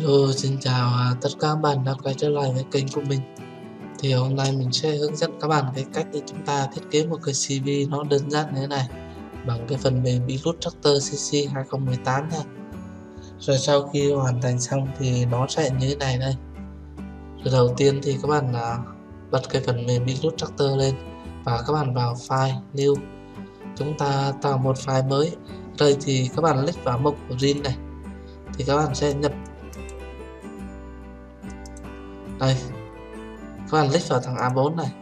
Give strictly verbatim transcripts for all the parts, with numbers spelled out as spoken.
Hello, xin chào à, tất cả các bạn đã quay trở lại với kênh của mình. Thì hôm nay mình sẽ hướng dẫn các bạn cái cách để chúng ta thiết kế một cái xê vê nó đơn giản như thế này bằng cái phần mềm Illustrator xê xê hai không một tám nha. Rồi sau khi hoàn thành xong thì nó sẽ như thế này đây. Rồi đầu tiên thì các bạn à, bật cái phần mềm Illustrator lên và các bạn vào file new, chúng ta tạo một file mới. Đây thì các bạn click vào mục của Rin này thì các bạn sẽ nhập đây, các bạn click vào thằng A bốn này,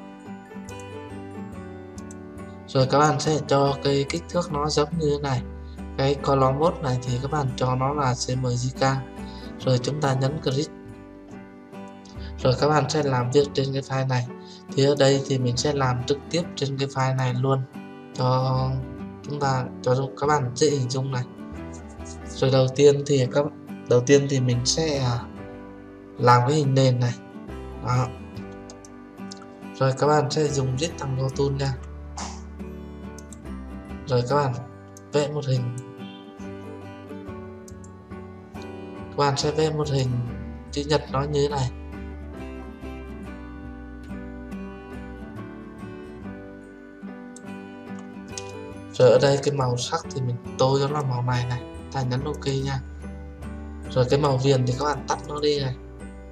rồi các bạn sẽ cho cái kích thước nó giống như thế này. Cái column mode này thì các bạn cho nó là xê em gi ca, rồi chúng ta nhấn create, rồi các bạn sẽ làm việc trên cái file này. Thì ở đây thì mình sẽ làm trực tiếp trên cái file này luôn cho chúng ta, cho các bạn dễ hình dung này. Rồi đầu tiên thì các đầu tiên thì mình sẽ làm cái hình nền này. Đó. Rồi các bạn sẽ dùng rectangle tool nha. Rồi các bạn vẽ một hình, các bạn sẽ vẽ một hình chữ nhật nó như thế này. Rồi ở đây cái màu sắc thì mình tô cho nó màu này này, ta nhấn ok nha. Rồi cái màu viền thì các bạn tắt nó đi này.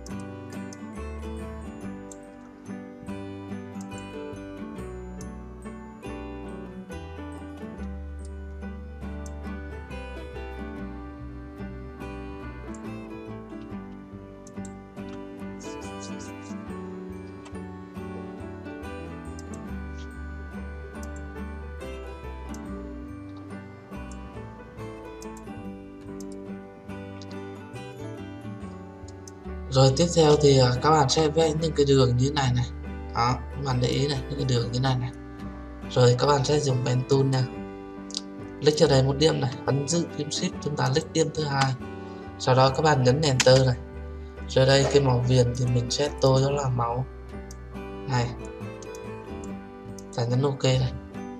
Rồi tiếp theo thì các bạn sẽ vẽ những cái đường như thế này này. Đó, các bạn để ý này, những cái đường như này này. Rồi các bạn sẽ dùng pen tool nha. Click ở đây một điểm này, ấn giữ phím shift, chúng ta click điểm thứ hai. Sau đó các bạn nhấn enter này. Rồi đây cái màu viền thì mình sẽ tô cho là màu này. Ta nhấn ok này.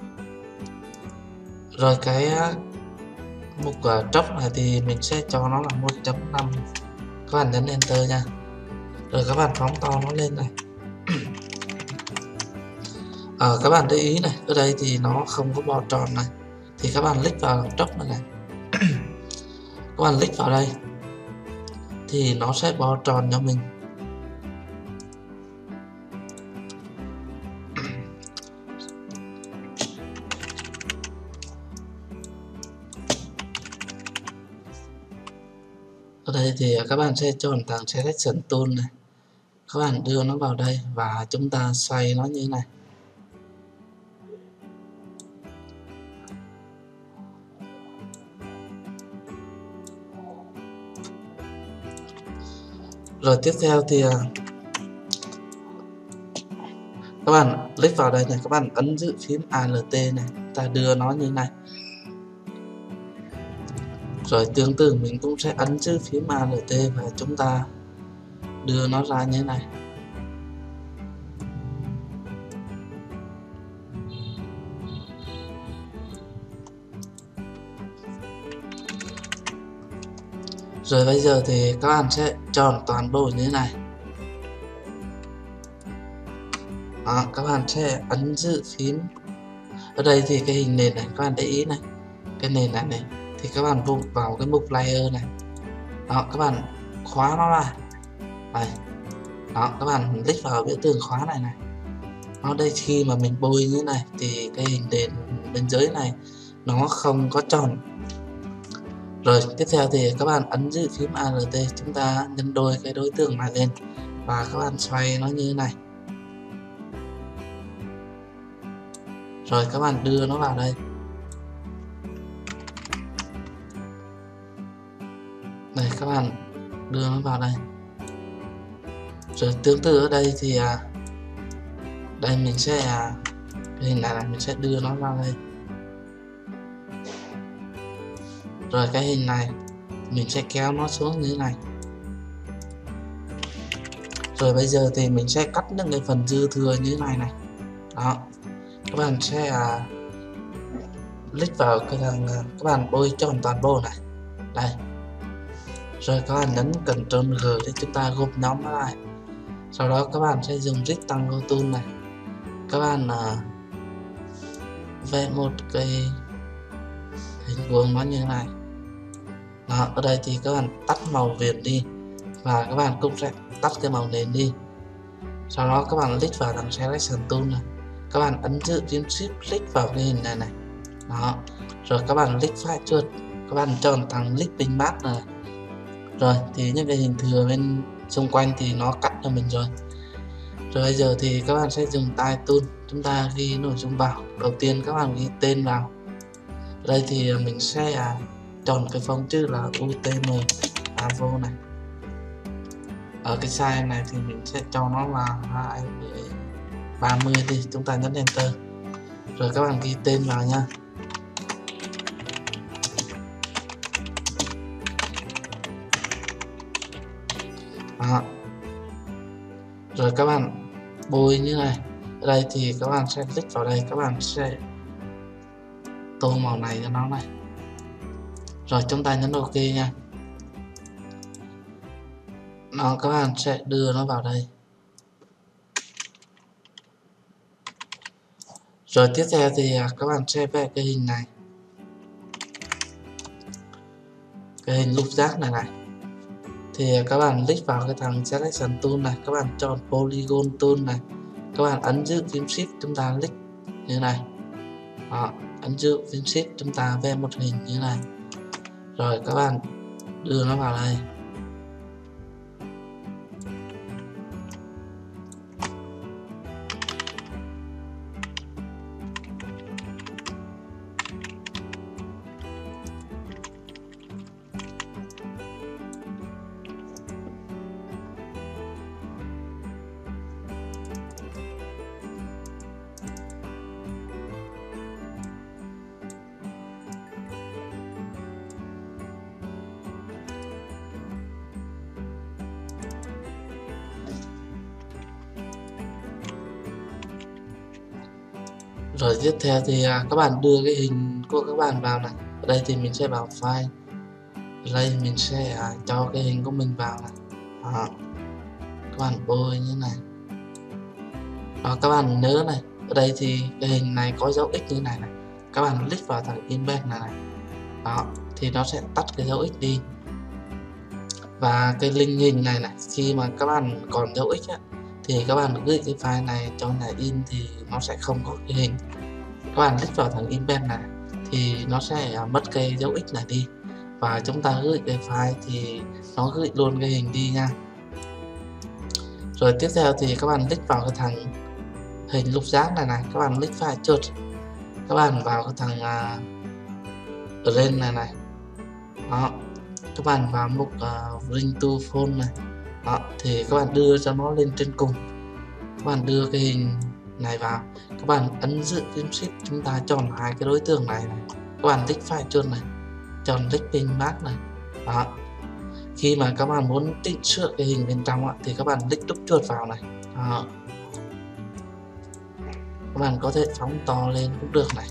Rồi cái mục trốc này thì mình sẽ cho nó là một chấm năm. Các bạn nhấn enter nha. Rồi các bạn phóng to nó lên này. Ở các bạn để ý này, ở đây thì nó không có bo tròn này, thì các bạn click vào trốc này này. Các bạn click vào đây thì nó sẽ bo tròn cho mình. Ở đây thì các bạn sẽ chọn thằng selection tool này, các bạn đưa nó vào đây và chúng ta xoay nó như thế này. Rồi tiếp theo thì các bạn click vào đây này, các bạn ấn giữ phím Alt này, ta đưa nó như thế này. Rồi tương tự mình cũng sẽ ấn giữ phím Alt và chúng ta đưa nó ra như thế này. Rồi bây giờ thì các bạn sẽ chọn toàn bộ như thế này. Đó, các bạn sẽ ấn giữ phím. Ở đây thì cái hình nền này, các bạn để ý này, cái nền này này thì các bạn vùng vào cái mục layer này. Đó, các bạn khóa nó ra đây. Đó, các bạn click vào biểu tượng khóa này này. Nó đây khi mà mình bôi như thế này thì cái hình nền bên dưới này nó không có tròn. Rồi tiếp theo thì các bạn ấn giữ phím Alt, chúng ta nhân đôi cái đối tượng này lên và các bạn xoay nó như thế này. Rồi các bạn đưa nó vào đây. Đây, các bạn đưa nó vào đây. Rồi tương tự ở đây thì à, đây mình sẽ à, cái hình này là mình sẽ đưa nó vào đây. Rồi cái hình này mình sẽ kéo nó xuống như thế này. Rồi bây giờ thì mình sẽ cắt những cái phần dư thừa như thế này này. Đó, các bạn sẽ à, click vào cái thằng, các bạn bôi tròn toàn bộ này. Đây, Rồi các bạn nhấn Ctrl G để chúng ta gộp nhóm nó lại. Sau đó các bạn sẽ dùng Rectangle Tool này, các bạn uh, vẽ một cái hình vuông nó như thế này. Đó, ở đây thì các bạn tắt màu viền đi và các bạn cũng sẽ tắt cái màu nền đi. Sau đó các bạn click vào thằng Selection Tool này, các bạn ấn giữ phím Shift click vào cái hình này này. Đó, rồi các bạn click phải chuột, các bạn chọn thằng Clipping Mask này. Rồi thì những cái hình thừa bên xung quanh thì nó cắt cho mình rồi. Rồi bây giờ thì các bạn sẽ dùng Type Tool, chúng ta ghi nội dung vào. Đầu tiên các bạn ghi tên vào. Đây thì mình sẽ à, chọn cái phông chữ là u tê em Avo này. Ở cái size này thì mình sẽ cho nó là hai ba mươi đi, chúng ta nhấn Enter. Rồi các bạn ghi tên vào nha. Đó. Rồi các bạn bôi như này. Ở đây thì các bạn sẽ click vào đây, các bạn sẽ tô màu này cho nó này. Rồi chúng ta nhấn OK nha. Nó các bạn sẽ đưa nó vào đây. Rồi tiếp theo thì các bạn sẽ vẽ cái hình này, cái hình lục giác này này. Thì các bạn click vào cái thằng Selection Tool này, các bạn chọn Polygon Tool này, các bạn ấn giữ phím Shift, chúng ta click như này. Đó, ấn giữ phím Shift, chúng ta vẽ một hình như này. Rồi các bạn đưa nó vào đây. Rồi tiếp theo thì các bạn đưa cái hình của các bạn vào này. Ở đây thì mình sẽ vào file. Ở đây mình sẽ à, cho cái hình của mình vào này. Đó. Các bạn bôi như này. Đó, các bạn nhớ này. Ở đây thì cái hình này có dấu x như này này. Các bạn click vào thằng embed này này. Đó, thì nó sẽ tắt cái dấu x đi. Và cái link hình này này, khi mà các bạn còn dấu x á, thì các bạn gửi cái file này cho nhà in thì nó sẽ không có cái hình. Các bạn click vào thằng embed này thì nó sẽ mất cái dấu x này đi, và chúng ta gửi cái file thì nó gửi luôn cái hình đi nha. Rồi tiếp theo thì các bạn click vào cái thằng hình lục giác này này, các bạn click phải chuột, các bạn vào cái thằng uh, Arrange này này. Đó, các bạn vào mục uh, Bring to Phone này. Đó, thì các bạn đưa cho nó lên trên cùng, các bạn đưa cái hình này vào, các bạn ấn giữ phím Shift, chúng ta chọn hai cái đối tượng này, này. Các bạn click phải chuột này, chọn Clipping Mask này. Đó, khi mà các bạn muốn chỉnh sửa cái hình bên trong thì các bạn click đúp chuột vào này. Đó, các bạn có thể phóng to lên cũng được này.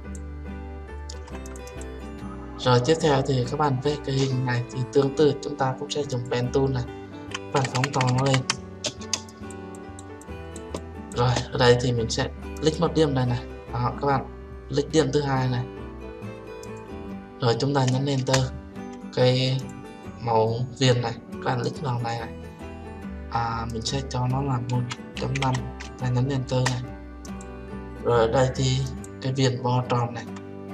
Rồi tiếp theo thì các bạn vẽ cái hình này thì tương tự chúng ta cũng sẽ dùng Pen Tool này, các bạn phóng to nó lên. Rồi ở đây thì mình sẽ click một điểm này này. Đó, các bạn click điểm thứ hai này. Rồi chúng ta nhấn Enter. Cái màu viền này các bạn click vào này này. À, mình sẽ cho nó là một chấm năm và nhấn Enter này. Rồi ở đây thì cái viền bo tròn này,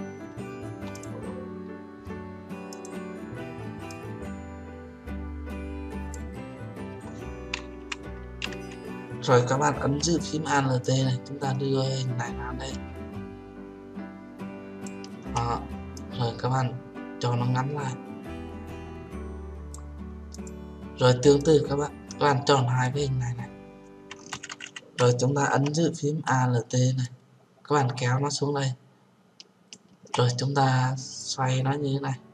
rồi các bạn ấn giữ phím Alt này, chúng ta đưa hình này vào đây. Đó, rồi các bạn cho nó ngắn lại. Rồi tương tự các bạn các bạn chọn hai cái hình này này, rồi chúng ta ấn giữ phím Alt này, các bạn kéo nó xuống đây, rồi chúng ta xoay nó như thế này.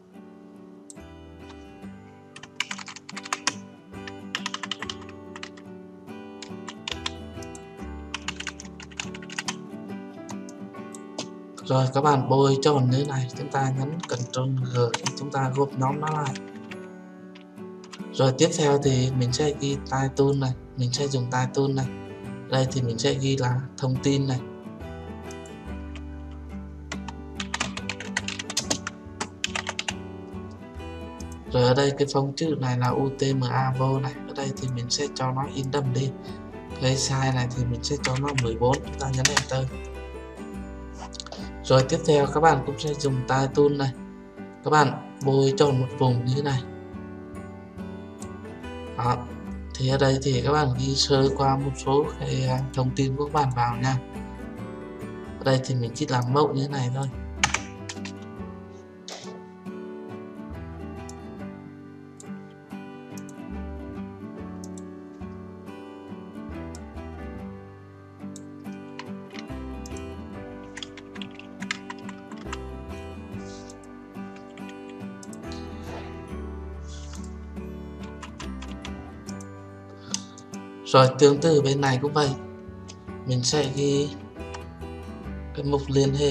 Rồi các bạn bôi tròn như thế này, chúng ta nhấn Ctrl G, chúng ta gộp nhóm nó lại. Rồi tiếp theo thì mình sẽ ghi title này, mình sẽ dùng title này. Đây thì mình sẽ ghi là thông tin này. Rồi ở đây cái phông chữ này là u tê em a vô này. Ở đây thì mình sẽ cho nó in đậm đi. Cái size này thì mình sẽ cho nó mười bốn, chúng ta nhấn enter. Rồi tiếp theo các bạn cũng sẽ dùng title này. Các bạn bôi chọn một vùng như thế này. Đó. Thì ở đây thì các bạn ghi sơ qua một số cái thông tin của các bạn vào nha. Ở đây thì mình chỉ làm mẫu như thế này thôi. Rồi tương tự bên này cũng vậy, mình sẽ ghi cái mục liên hệ.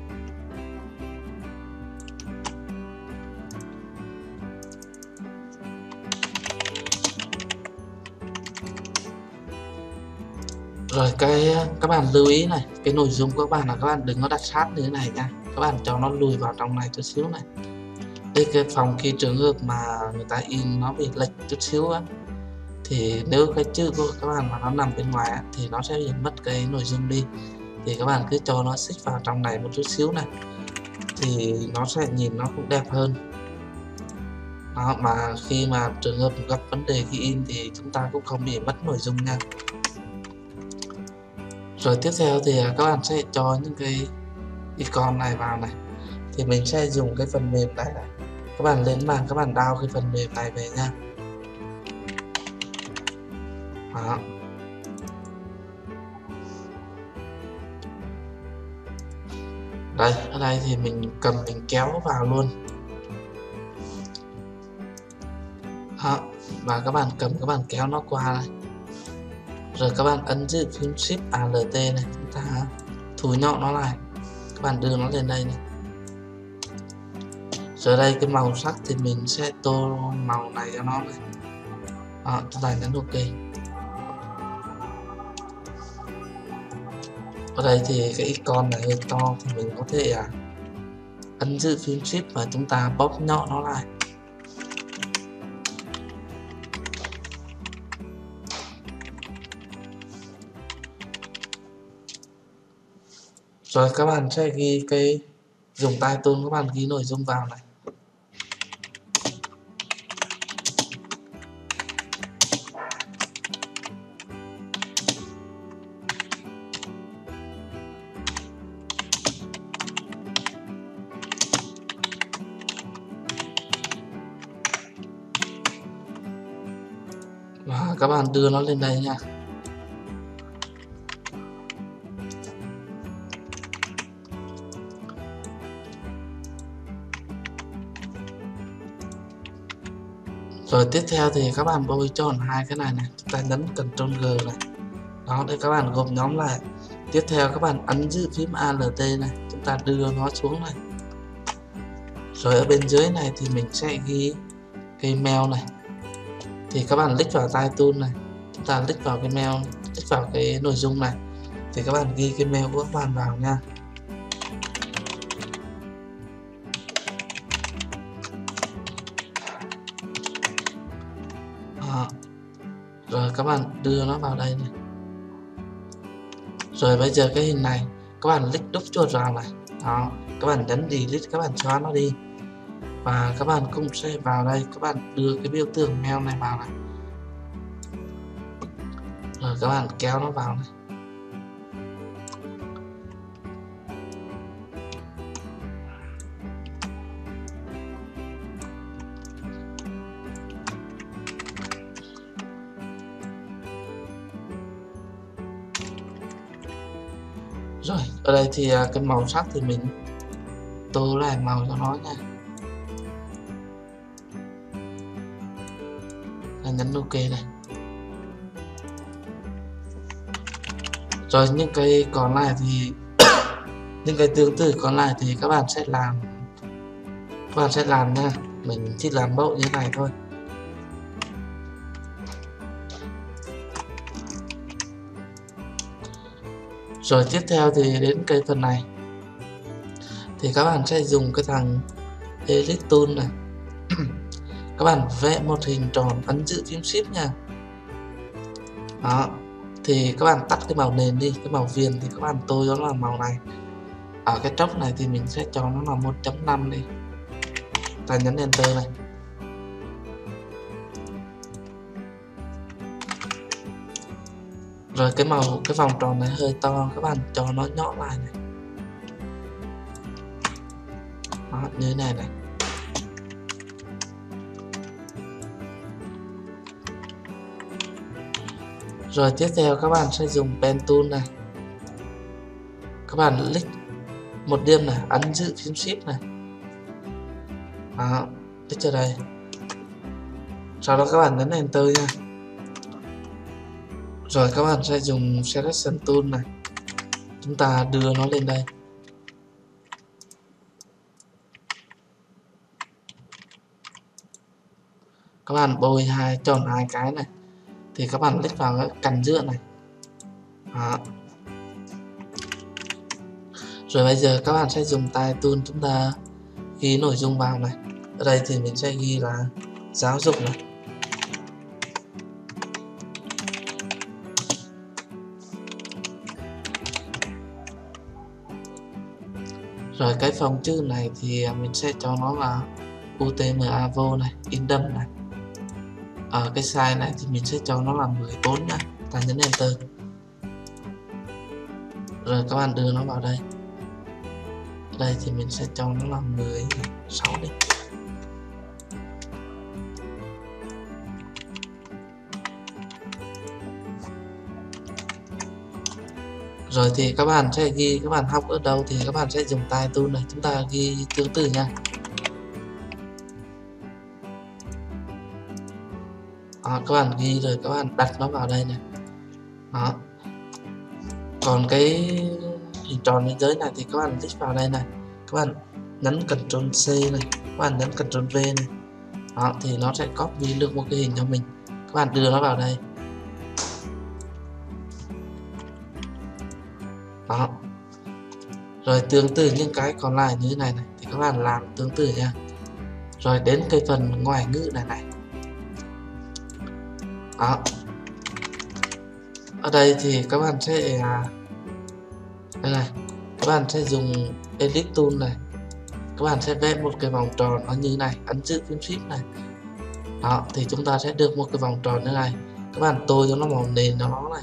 Rồi cái các bạn lưu ý này, cái nội dung của các bạn là các bạn đừng có đặt sát như thế này nha, các bạn cho nó lùi vào trong này chút xíu này. Đây cái phòng khi trường hợp mà người ta in nó bị lệch chút xíu á, thì nếu cái chữ của các bạn mà nó nằm bên ngoài á, thì nó sẽ bị mất cái nội dung đi. Thì các bạn cứ cho nó xích vào trong này một chút xíu này, thì nó sẽ nhìn nó cũng đẹp hơn. Đó, mà khi mà trường hợp gặp vấn đề khi in thì chúng ta cũng không bị mất nội dung nha. Rồi tiếp theo thì các bạn sẽ cho những cái icon này vào này. Thì mình sẽ dùng cái phần mềm này này. Các bạn lên mạng các bạn download cái phần mềm này về nha. Đó. Đây, ở đây thì mình cầm mình kéo vào luôn. Đó. Và các bạn cầm các bạn kéo nó qua này. Rồi các bạn ấn giữ phím Shift Alt này, chúng ta thu nhỏ nó lại. Các bạn đưa nó lên đây này. Rồi đây cái màu sắc thì mình sẽ tô màu này cho nó này. Đó, chúng ta nhấn OK. Ở đây thì cái icon này hơi to thì mình có thể à, ấn giữ phím Shift và chúng ta bóp nhỏ nó lại. Rồi các bạn sẽ ghi cái dùng title, các bạn ghi nội dung vào này. Và các bạn đưa nó lên đây nha. Rồi tiếp theo thì các bạn bôi chọn hai cái này này, chúng ta nhấn Ctrl G này. Đó, để các bạn gộp nhóm lại. Tiếp theo các bạn ấn giữ phím Alt này, chúng ta đưa nó xuống này. Rồi ở bên dưới này thì mình sẽ ghi cái mail này. Thì các bạn click vào title này, chúng ta click vào cái mail, click vào cái nội dung này. Thì các bạn ghi cái mail của các bạn vào nha. Đó. Rồi các bạn đưa nó vào đây này. Rồi bây giờ cái hình này các bạn click đúp chuột vào này. Đó, các bạn nhấn delete, các bạn xóa nó đi. Và các bạn cũng sẽ vào đây, các bạn đưa cái biểu tượng mail này vào này. Rồi các bạn kéo nó vào này. Rồi, ở đây thì cái màu sắc thì mình tô lại màu cho nó nha. Và nhấn OK này. Rồi những cái còn lại thì những cái tương tự còn lại thì các bạn sẽ làm các bạn sẽ làm nha. Mình chỉ làm mẫu như thế này thôi. Rồi tiếp theo thì đến cái phần này thì các bạn sẽ dùng cái thằng Elite Tool này. Các bạn vẽ một hình tròn, ấn giữ phím Shift nha. Đó, thì các bạn tắt cái màu nền đi, cái màu viền thì các bạn tô nó là màu này. Ở cái tróc này thì mình sẽ cho nó là một chấm năm đi, ta nhấn Enter này. Rồi cái màu cái vòng tròn này hơi to, các bạn cho nó nhỏ lại này. Đó, như thế này này. Rồi tiếp theo các bạn sẽ dùng Pen Tool này. Các bạn click một điểm này, ấn giữ phím Shift này. Đó, click cho đây. Sau đó các bạn nhấn Enter nha. Rồi các bạn sẽ dùng Selection Tool này. Chúng ta đưa nó lên đây. Các bạn bôi hai chọn hai cái này thì các bạn click vào cái cạnh giữa này. Đó. Rồi bây giờ các bạn sẽ dùng Type Tool, chúng ta ghi nội dung vào này. Ở đây thì mình sẽ ghi là giáo dục này. Rồi cái phông chữ này thì mình sẽ cho nó là Utmavo này, Indem này. Ở cái size này thì mình sẽ cho nó là mười bốn nha. Ta nhấn Enter. Rồi các bạn đưa nó vào đây. Đây thì mình sẽ cho nó là mười sáu đi. Rồi thì các bạn sẽ ghi, các bạn học ở đâu thì các bạn sẽ dùng Type Tool này, chúng ta ghi tương tự nha. Đó, các bạn ghi rồi các bạn đặt nó vào đây này. Đó. Còn cái hình tròn bên dưới này thì các bạn click vào đây này, các bạn nhấn Ctrl C này, các bạn nhấn Ctrl V này. Đó, thì nó sẽ copy được một cái hình cho mình, các bạn đưa nó vào đây. Đó. Rồi tương tự những cái còn lại như thế này này thì các bạn làm tương tự nha. Rồi đến cái phần ngoại ngữ này này. Đó. Ở đây thì các bạn sẽ đây này, các bạn sẽ dùng Edit Tool này. Các bạn sẽ vẽ một cái vòng tròn nó như này, ấn giữ phím Shift này. Đó, thì chúng ta sẽ được một cái vòng tròn như này. Các bạn tô cho nó màu nền cho nó này.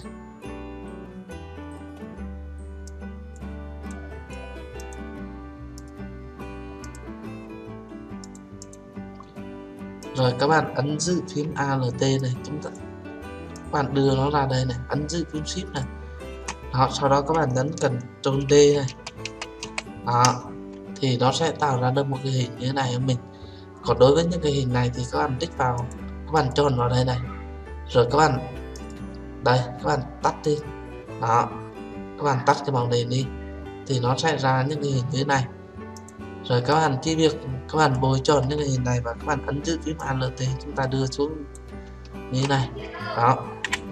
Rồi các bạn ấn giữ phím Alt này, chúng ta các bạn đưa nó ra đây này, ấn giữ phím Shift này. Đó, sau đó các bạn nhấn Ctrl D này. Đó, thì nó sẽ tạo ra được một cái hình như thế này cho mình. Còn đối với những cái hình này thì các bạn tích vào, các bạn chọn vào đây này. Rồi các bạn đây, các bạn tắt đi. Đó, các bạn tắt cái màu nền đi thì nó sẽ ra những cái hình như thế này. Rồi các bạn chỉ việc các bạn bôi chọn những cái hình này và các bạn ấn giữ phím Alt, chúng ta đưa xuống như thế này. Đó.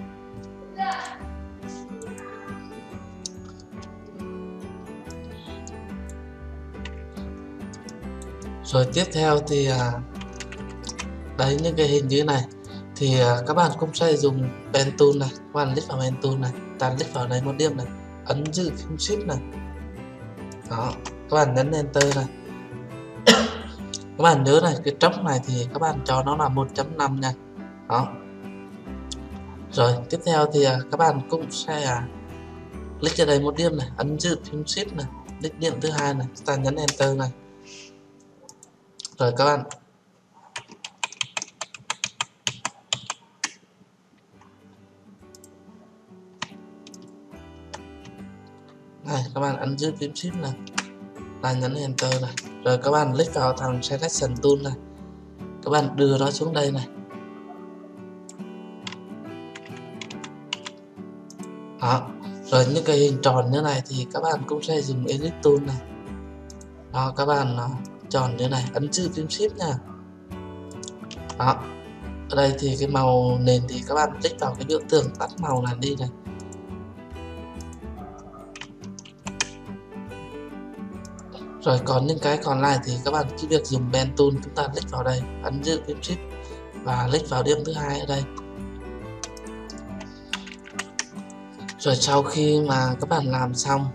Rồi tiếp theo thì đấy, những cái hình như thế này thì các bạn cũng sẽ dùng Pen Tool này, các bạn click vào Pen Tool này, ta click vào đây một điểm này, ấn giữ phím Shift này. Đó, các bạn nhấn Enter này. Các bạn nhớ này, cái trống này thì các bạn cho nó là một chấm năm nha. Đó. Rồi tiếp theo thì các bạn cũng sẽ click vào đây một điểm này, ấn giữ phím Shift này, click điểm thứ hai này, ta nhấn Enter này. Rồi các bạn này, các bạn ấn giữ phím Shift này, ta nhấn Enter này. Rồi các bạn click vào thằng Selection Tool này, các bạn đưa nó xuống đây này. Đó. Rồi những cái hình tròn như này thì các bạn cũng sẽ dùng Edit Tool này. Đó, các bạn chọn như này, ấn giữ phím Shift nha. Đó. Ở đây thì cái màu nền thì các bạn click vào cái biểu tượng tắt màu này đi này. Rồi còn những cái còn lại thì các bạn chỉ việc dùng pen tool, chúng ta click vào đây, ấn giữ phím shift và click vào điểm thứ hai ở đây. Rồi sau khi mà các bạn làm xong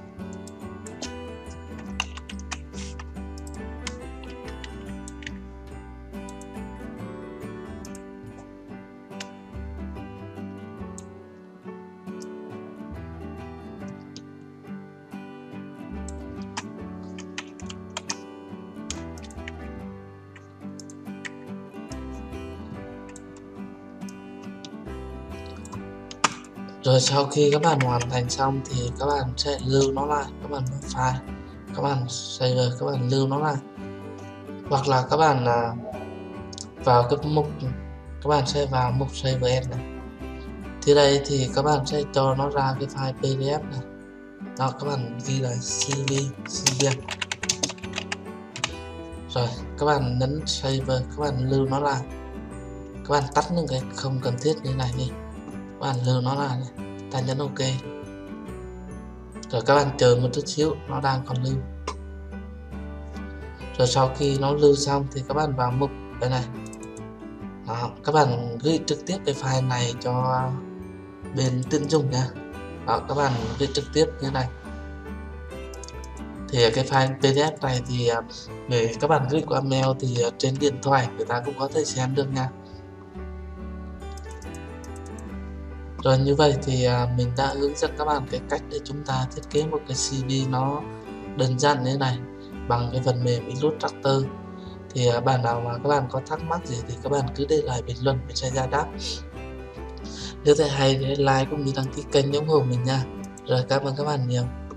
Rồi sau khi các bạn hoàn thành xong thì các bạn sẽ lưu nó lại, các bạn mở file, các bạn save, các bạn lưu nó lại, hoặc là các bạn à, vào cái mục, các bạn sẽ vào mục save as này, thì đây thì các bạn sẽ cho nó ra cái file pê đê ép này, đó các bạn ghi là xê vê sinh viên, rồi các bạn nhấn save, các bạn lưu nó lại, các bạn tắt những cái không cần thiết như này đi, các bạn lưu nó lại này, ta nhấn ok, rồi các bạn chờ một chút xíu, nó đang còn lưu. Rồi sau khi nó lưu xong thì các bạn vào mục đây này, đó, các bạn gửi trực tiếp cái file này cho bên tuyển dụng nha, đó các bạn gửi trực tiếp như này. Thì cái file pê đê ép này thì để các bạn gửi qua mail thì trên điện thoại người ta cũng có thể xem được nha. Rồi như vậy thì mình đã hướng dẫn các bạn cái cách để chúng ta thiết kế một cái xê vê nó đơn giản như thế này bằng cái phần mềm Illustrator. Thì bạn nào mà các bạn có thắc mắc gì thì các bạn cứ để lại bình luận, mình sẽ giải đáp. Nếu thấy hay thì like cũng như đăng ký kênh ủng hộ mình nha. Rồi cảm ơn các bạn nhiều.